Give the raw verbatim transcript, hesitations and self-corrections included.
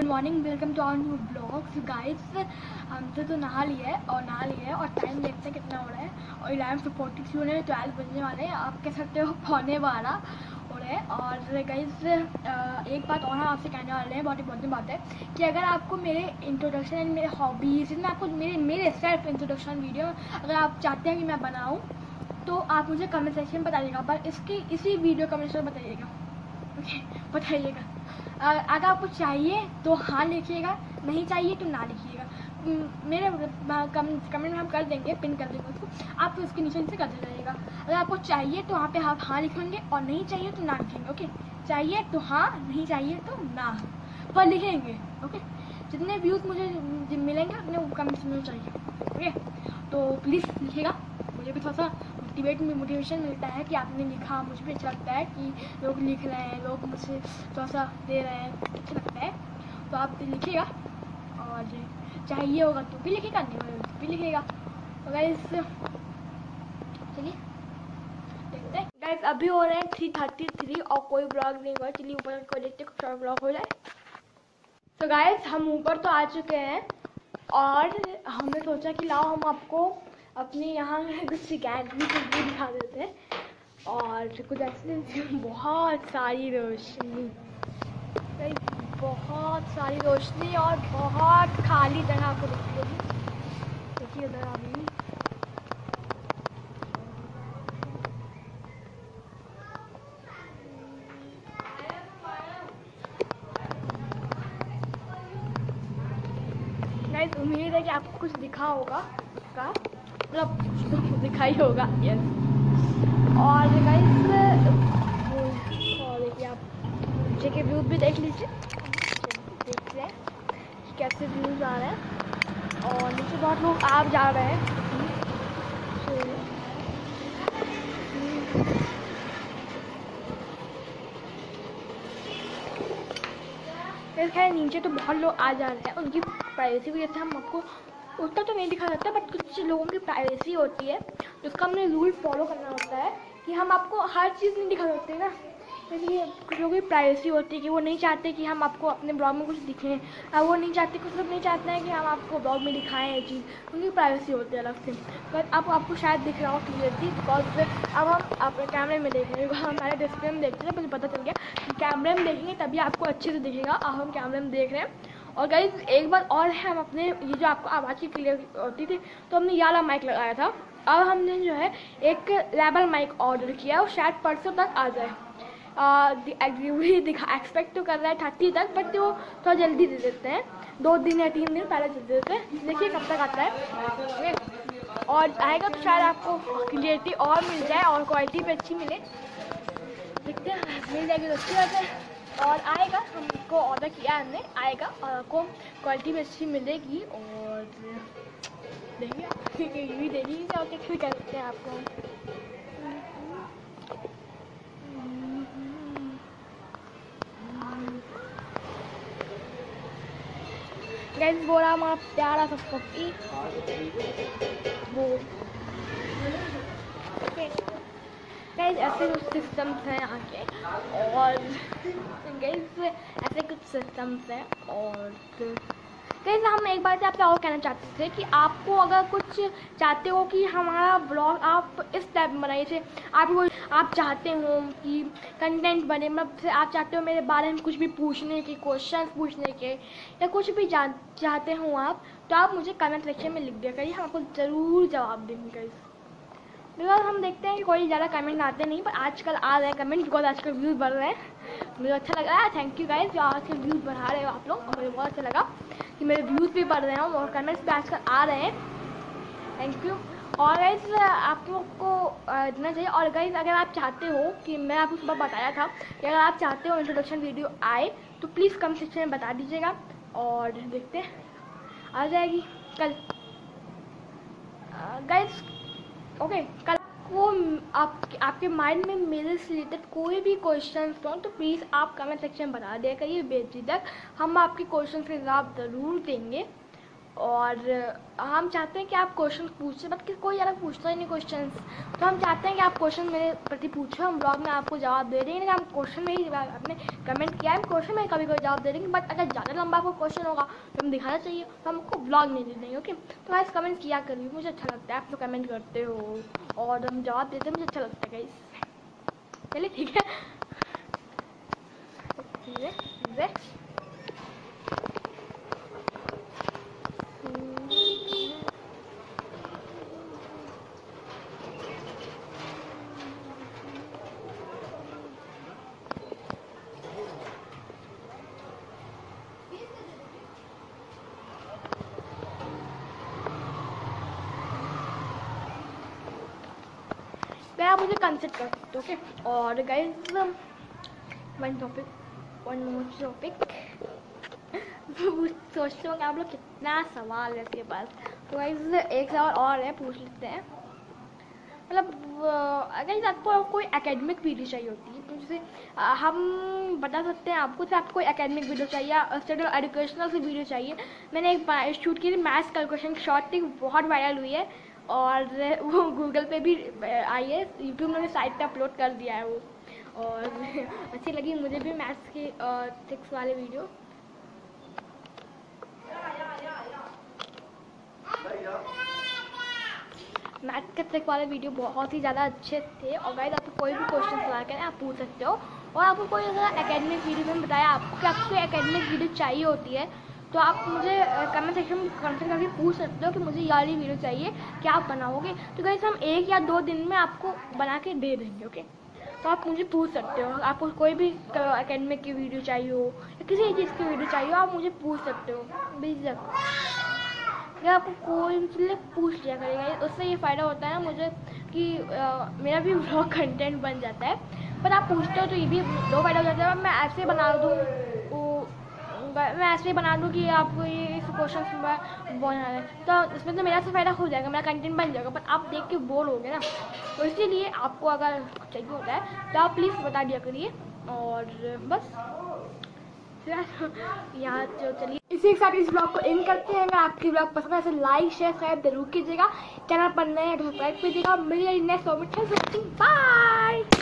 Good morning, welcome to our new blogs guys. हमसे तो नहा लिया है और नहा लिया है और टाइम देखते हैं कितना हो रहा है और इलेवन फोर्टी थ्री होने ट्वेल्व बजने वाले हैं। आप कह सकते हो पौने बारह हो रहे हैं। और गाइस एक बात और हम आपसे कहने वाले हैं, बहुत इंपॉर्टेंट बात है कि अगर आपको मेरे इंट्रोडक्शन एंड मेरे हॉबीज़ में आपको मेरे मेरे सेल्फ इंट्रोडक्शन वीडियो अगर आप चाहते हैं कि मैं बनाऊँ तो आप मुझे कमेंट सेक्शन में बताइएगा, पर इसकी इसी वीडियो कमेंट सेक्शन में बताइएगा, ओके बताइएगा। अगर आपको चाहिए तो हाँ लिखिएगा, नहीं चाहिए तो ना लिखिएगा। मेरे कमेंट में हम कर देंगे, पिन कर देंगे उसको, आप उसके नीचे नीचे करते जाइएगा। अगर आपको चाहिए तो वहाँ पे आप हाँ लिखेंगे और नहीं चाहिए तो ना लिखेंगे, ओके। चाहिए तो हाँ, नहीं चाहिए तो ना, पर लिखेंगे, ओके। जितने व्यूज़ मुझे मिलेंगे अपने कमेंट्स में चाहिए, ओके। तो प्लीज़ लिखिएगा, मुझे भी थोड़ा सा मोटिवेट में मोटिवेशन मिलता है कि आपने लिखा। मुझे भी अच्छा लगता है कि लोग लिख रहे हैं, लोग मुझे थोड़ा सा दे रहे हैं, अच्छा लगता है। तो आप लिखिएगा और चाहिए होगा तो भी लिखिएगा, नहीं होगा तो भी लिखिएगा। तो गाइस चलिए देखते हैं। गाइस अभी हो रहे हैं थ्री थर्टी थ्री और कोई ब्लॉग नहीं हुआ। चलिए ऊपर को देखते कुछ और ब्लॉग हो जाए। तो गाइस हम ऊपर तो आ चुके हैं और हमने सोचा कि लाओ हम आपको अपने यहाँ कुछ गैलरी को भी दिखा देते हैं। और कुछ ऐसे बहुत सारी रोशनी, बहुत सारी रोशनी और बहुत खाली जगह आपको दिखती होगी। देखिए उधर अभी गाइस उम्मीद है कि आपको कुछ दिखा होगा, का मतलब दिखाई होगा, यस। और गाइस देखिए आप नीचे के व्यूज भी देख लीजिए, देख लें कैसे व्यूज आ रहे हैं। और नीचे बहुत लोग आप जा रहे हैं, फिर खैर नीचे तो बहुत लोग आ जा रहे हैं। उनकी प्राइवेसी वजह से हम आपको उतना तो नहीं दिखा सकता, बट कुछ लोगों की प्राइवेसी होती है जिसका हमने रूल फॉलो करना होता है कि हम आपको हर चीज़ नहीं दिखा सकते ना। इसलिए कुछ लोगों की प्राइवेसी होती है कि वो नहीं चाहते कि हम आपको अपने ब्लॉग में कुछ दिखें, अब वो नहीं चाहते, कुछ लोग नहीं चाहते हैं कि हम आपको ब्लॉग में दिखाएं ये चीज़, उनकी प्राइवेसी होती है अलग से। बट अब आपको शायद दिख रहा हो क्लियरली, बिकॉज अब हम अपने कैमरे में देखेंगे, हमारे डिस्प्ले में देखते थे, मुझे पता चल गया कि कैमरे में देखेंगे तभी आपको अच्छे से दिखेगा। अब हम कैमरे में देख रहे हैं। और गाइस एक बार और है, हम अपने ये जो आपको आवाज़ की क्लियर होती थी तो हमने ये वाला माइक लगाया था। अब हमने जो है एक लेवल माइक ऑर्डर किया और शायद परसों तक आ जाए। दिखा एक्सपेक्ट तो कर रहा है थर्टी तक, बट वो थोड़ा जल्दी दे देते हैं, दो दिन या तीन दिन पहले दे देते हैं। देखिए कब तक आता है, और आएगा तो शायद आपको क्लियरिटी और मिल जाए और क्वालिटी भी अच्छी मिले। देखते हैं, मिल जाएगी तो अच्छी बात है। और आएगा, हमको ऑर्डर किया हमने, आएगा और आपको क्वालिटी भी अच्छी मिलेगी। और देखिए ये भी देखिए और क्या कर सकते हैं आपको। गाइस बोला हमारा प्यारा सा पप्पी वो गाइस ऐसे कुछ सिस्टम्स हैं यहाँ के। और गाइस ऐसे कुछ सिस्टम्स हैं। और गाइस हम एक बार से आपसे और कहना चाहते थे कि आपको अगर कुछ चाहते हो कि हमारा ब्लॉग आप इस टाइप में बनाइए, जैसे आपको आप चाहते हो कि कंटेंट बने, मतलब आप चाहते हो मेरे बारे में कुछ भी पूछने के, क्वेश्चंस पूछने के, या कुछ भी जान चाहते हो आप, तो आप मुझे कमेंट सेक्शन में लिख दिया करिए, हम आपको ज़रूर जवाब देंगे गाइस। बिकॉज हम देखते हैं कि कोई ज़्यादा कमेंट आते नहीं, पर आजकल आ रहे हैं कमेंट, बिकॉज आजकल व्यूज़ बढ़ रहे हैं। मुझे अच्छा लग रहा है, थैंक यू गाइस जो आजकल व्यूज़ बढ़ा रहे हो आप लोग, और मुझे बहुत अच्छा लगा कि मेरे व्यूज़ भी बढ़ रहे हैं और कमेंट्स भी आजकल आ रहे हैं, थैंक यू। और गाइस आप लोग को इतना चाहिए। और गाइस अगर आप चाहते हो कि मैं आपको सुबह बताया था कि अगर आप चाहते हो इंट्रोडक्शन वीडियो आए तो प्लीज़ कमेंट सेक्शन में बता दीजिएगा और देखते हैं आ जाएगी कल गाइस, ओके। कल को आप आपके माइंड में मेरे से रिलेटेड कोई भी क्वेश्चन हो तो प्लीज़ आप कमेंट सेक्शन में बता दिया करिए बेझिझक, हम आपके क्वेश्चन के जवाब ज़रूर देंगे। और हम चाहते हैं कि आप क्वेश्चन पूछें, बट कि कोई ज़्यादा पूछता ही नहीं क्वेश्चन, तो हम चाहते हैं कि आप क्वेश्चन मेरे प्रति पूछें, हम ब्लॉग में आपको जवाब दे देंगे। हम क्वेश्चन में ही आपने कमेंट किया है, हम क्वेश्चन में कभी कोई जवाब दे देंगे, बट अगर ज़्यादा लंबा आपको क्वेश्चन होगा तो हम दिखाना चाहिए तो हमको ब्लॉग नहीं दे देंगे। ओके, तो गाइस कमेंट किया करिए, मुझे अच्छा लगता है आप तो कमेंट करते हो और हम जवाब देते हैं, मुझे अच्छा लगता है गाइस। चलिए ठीक है, धीरे धीरे आप मुझे कंसिडर कर सकते हो। ओके, और guys one topic one more topic सोचते हो कि आप लोग कितना सवाल है इसके पास, तो गाइस एक सवाल और है, पूछ लेते हैं। मतलब अगर आपको कोई एकेडमिक वीडियो चाहिए होती है तो जैसे हम बता सकते हैं आपको कि आपको कोई एकेडमिक वीडियो चाहिए या स्टडी एजुकेशनल से वीडियो चाहिए। मैंने एक शूट की थी मैथ्स कैलकुलेशन शॉर्ट थी, बहुत वायरल हुई है और वो गूगल पे भी आई है, यूट्यूब ने साइट पे अपलोड कर दिया है वो, और अच्छी लगी मुझे भी मैथ्स की ट्रिक्स वाले वीडियो। मैथ के ट्रिक वाले वीडियो बहुत ही ज़्यादा अच्छे थे। और गाइस आपको कोई भी क्वेश्चन सवाल करें आप पूछ सकते हो, और आपको कोई अगर एकेडमिक वीडियो में बताया आपको कि आपको एकेडमिक वीडियो चाहिए होती है तो आप मुझे कमेंट सेक्शन में कमेंट करके पूछ सकते हो कि मुझे ये वाली वीडियो चाहिए, क्या आप बनाओगे। तो गाइस हम एक या दो दिन में आपको बना के दे देंगे। ओके, तो आप मुझे पूछ सकते हो, आपको कोई भी एकेडमिक की वीडियो चाहिए हो या किसी चीज़ की वीडियो चाहिए हो आप मुझे पूछ सकते हो बेझिझक। अगर आपको कोई भी पूछ लिया करेगा, उससे ये फ़ायदा होता है ना मुझे कि आ, मेरा भी ब्लॉग कंटेंट बन जाता है। पर आप पूछते हो तो ये भी दो फायदा हो जाता है। मैं ऐसे बना दूँ मैं ऐसे बना दूँ कि आपको ये इस क्वेश्चन बनाना है तो उसमें तो मेरा से फ़ायदा हो जाएगा, मेरा कंटेंट बन जाएगा, पर आप देख के बोर हो गए ना, तो इसीलिए आपको अगर चाहिए होता है तो आप प्लीज़ बता दिया करिए। और बस यहाँ तो चलिए इसी के साथ इस ब्लॉग को एंड करते हैं। अगर आपकी ब्लॉग पसंद है तो लाइक शेयर सब्सक्राइब जरूर कीजिएगा, चैनल पर नए सब्सक्राइब कीजिएगा। मिलिए नेक्स्ट बाय।